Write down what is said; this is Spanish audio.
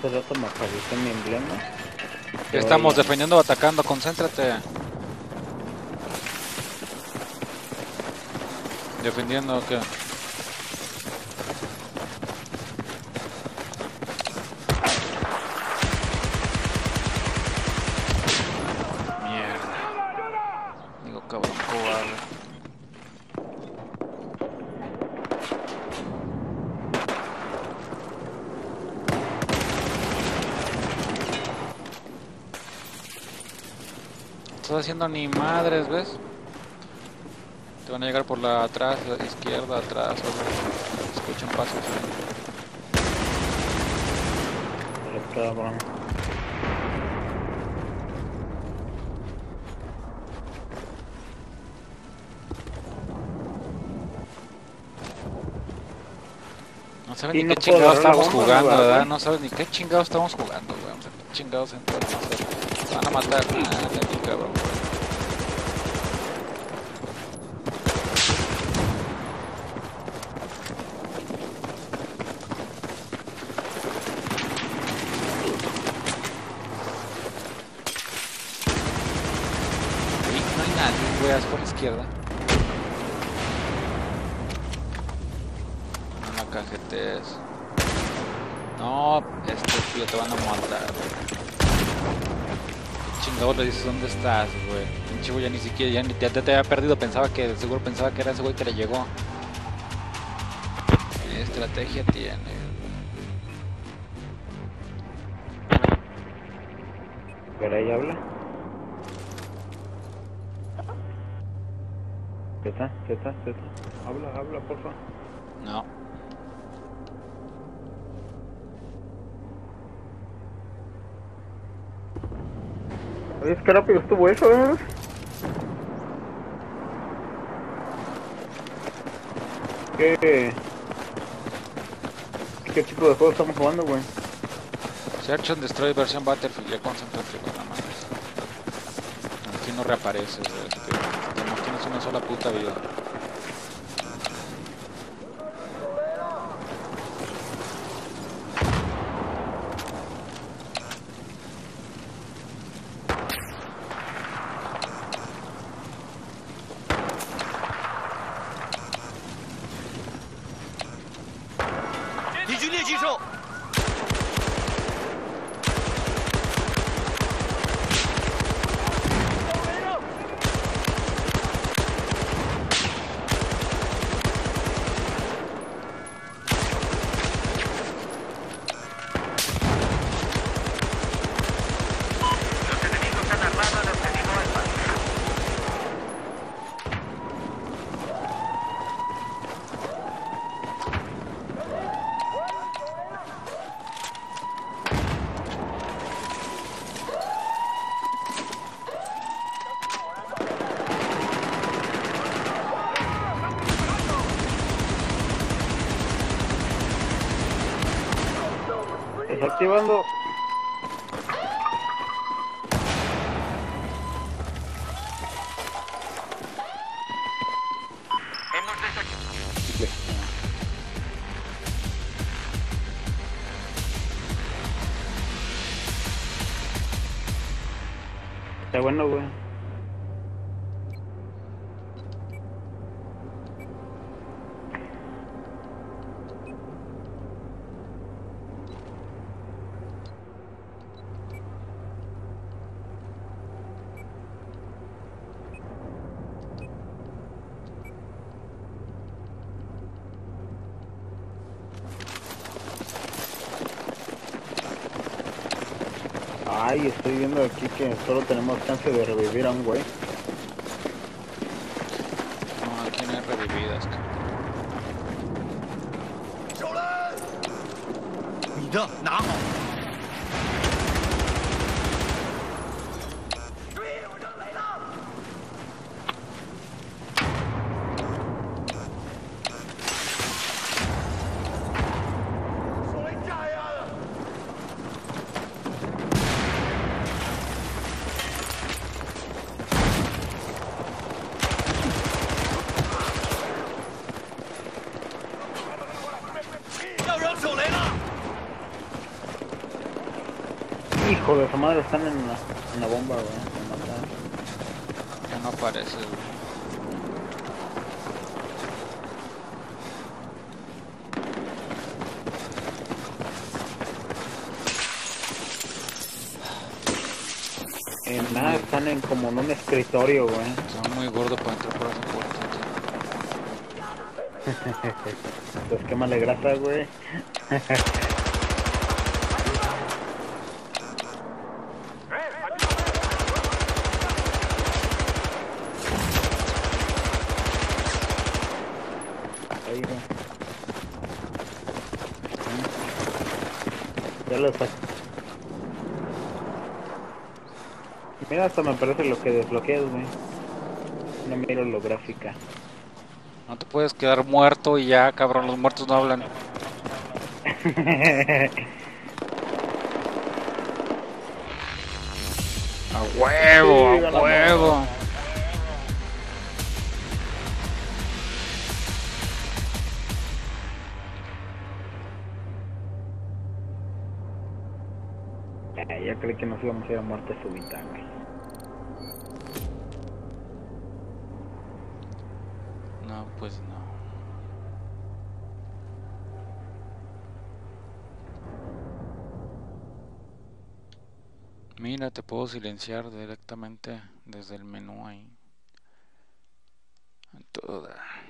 hace rato me apareció mi emblema. Estamos defendiendo o atacando, concéntrate. Defendiendo, ¿qué? Mierda. Digo, cabrón, cobarde. No estás haciendo ni madres, ¿ves? Te van a llegar por la atrás, la izquierda, atrás, escuchan pasos. Pero cabrón. No sabes Y ni no qué puedo chingados agarrar la estamos bomba, jugando, ¿no? ¿verdad? No sabes ni qué chingados estamos jugando, güey. Vamos a ver qué chingados entonces. Van a matar. Ah, de aquí, cabrón. Ahí no hay nadie, güey, haz por la izquierda. No la cajetes. No, tío, te van a matar, güey. Chingado le dices dónde estás, güey. Pinche güey, ya ni siquiera, ya te había perdido, seguro pensaba que era ese güey que le llegó. ¿Qué estrategia tiene? Pero ahí habla. Z. Habla, porfa. No. Oye, qué rápido estuvo eso, ¿eh? ¿Qué tipo de juego estamos jugando, güey? Search and Destroy versión Battlefield, ya concéntrate con la mano. Aquí no reapareces, güey. Como tienes una sola puta vida. Desactivando. Está bueno, güey. Ay, estoy viendo aquí que solo tenemos chance de revivir a un güey. No, aquí no hay revividas, cabrón. 你的拿好。 要扔手雷了！ Hijo de su madre, están en la bomba, güey. Me mataron. Ya no aparece, güey. En nada, están como en un escritorio, güey. Estaba muy gordo para entrar por esa puerta. Pues quémale grasa, güey. Ahí, güey. Ya lo saqué. Mira, hasta me parece lo que desbloqueas, güey. No miro lo gráfica. No te puedes quedar muerto y ya, cabrón, los muertos no hablan. A huevo, Sí, a ganamos. huevo. Ya creí que nos íbamos a ir a muerte súbita, güey. No, pues no. Mira, te puedo silenciar directamente desde el menú ahí. Toda.